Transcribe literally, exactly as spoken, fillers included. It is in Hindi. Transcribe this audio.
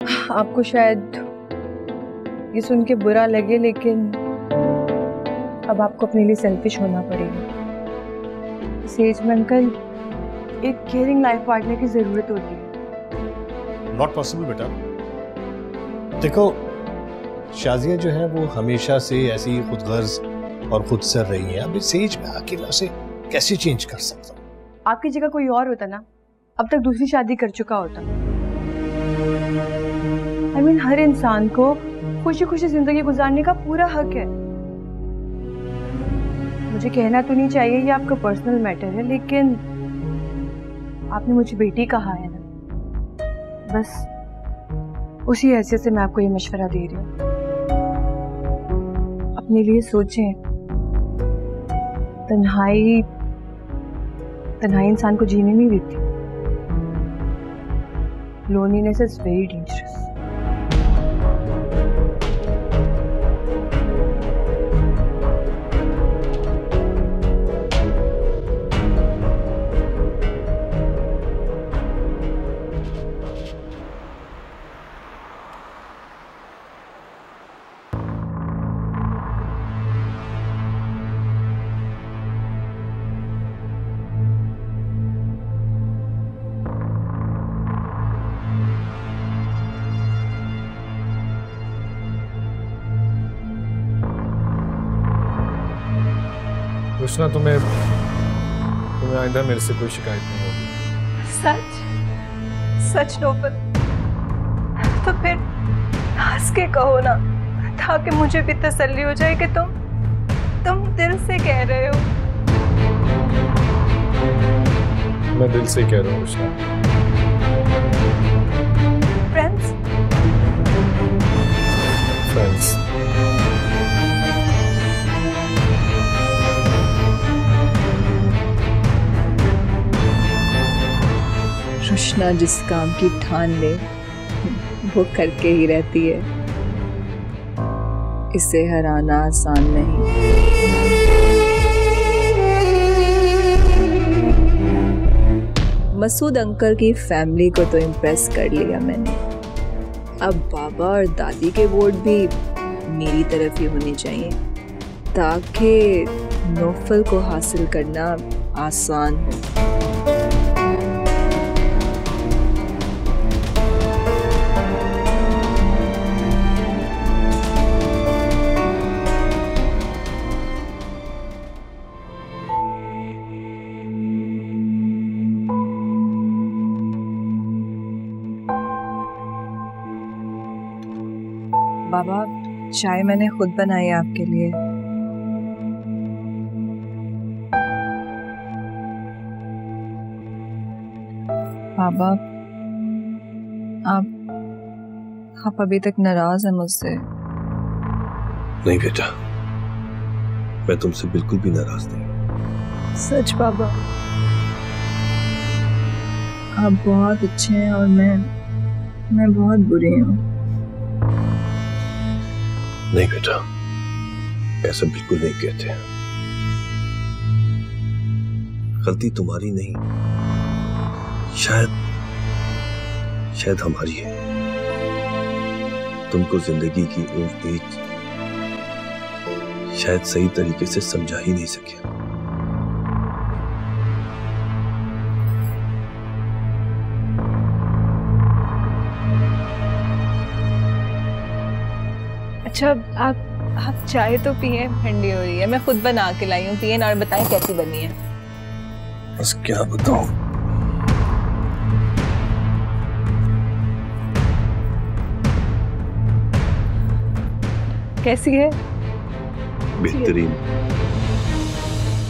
आपको शायद ये सुन के बुरा लगे, लेकिन अब आपको अपने लिए सेल्फिश होना पड़ेगा। इस एज में अंकल एक केयरिंग लाइफ पार्टनर की जरूरत होती है। नॉट पॉसिबल बेटा। देखो शाजिया जो है वो हमेशा से ऐसी खुदगर्ज और खुदसर रही है। अब इस एज में आके मैं उसे कैसे चेंज कर सकता हूँ? आपकी जगह कोई और होता ना, अब तक दूसरी शादी कर चुका होता। आई मीन हर इंसान को खुशी खुशी जिंदगी गुजारने का पूरा हक है। मुझे कहना तो नहीं चाहिए, ये आपका पर्सनल मैटर है, लेकिन आपने मुझे बेटी कहा है ना, बस उसी हैसियत से मैं आपको ये मशवरा दे रही हूँ। अपने लिए सोचें। तन्हाई तन्हाई इंसान को जीने नहीं देती। Loneliness is very dangerous. Krishna, तुम्हें तुम्हें आइंदा मेरे से कोई शिकायत नहीं होगी। सच सच नोबल, तो फिर हंस के कहो ना, ताकि मुझे भी तसल्ली हो जाए कि तुम तुम दिल से कह रहे हो। मैं दिल से कह रहा हूँ कृष्णा। फ्रेंड्स फ्रेंड्स कृष्णा जिस काम की ठान ले वो करके ही रहती है। इसे हराना आसान नहीं। मसूद अंकल की फैमिली को तो इम्प्रेस कर लिया मैंने। अब बाबा और दादी के वोट भी मेरी तरफ ही होने चाहिए, ताकि नौफल को हासिल करना आसान हो। बाबा, चाय मैंने खुद बनाई है आपके लिए। बाबा, आप आप अभी तक नाराज हैं मुझसे? नहीं बेटा, मैं तुमसे बिल्कुल भी नाराज नहीं। सच बाबा, आप बहुत अच्छे हैं और मैं मैं बहुत बुरी हूँ। नहीं बेटा, ऐसा बिल्कुल नहीं कहते हैं। गलती तुम्हारी नहीं, शायद शायद हमारी है। तुमको जिंदगी की ऊंच नीच शायद सही तरीके से समझा ही नहीं सके। अच्छा, आप आप चाय तो पिए, ठंडी हो रही है। मैं खुद बना के लाई हूँ, पिए और बताएं कैसी बनी है। बस क्या बताऊं। कैसी है? बेहतरीन।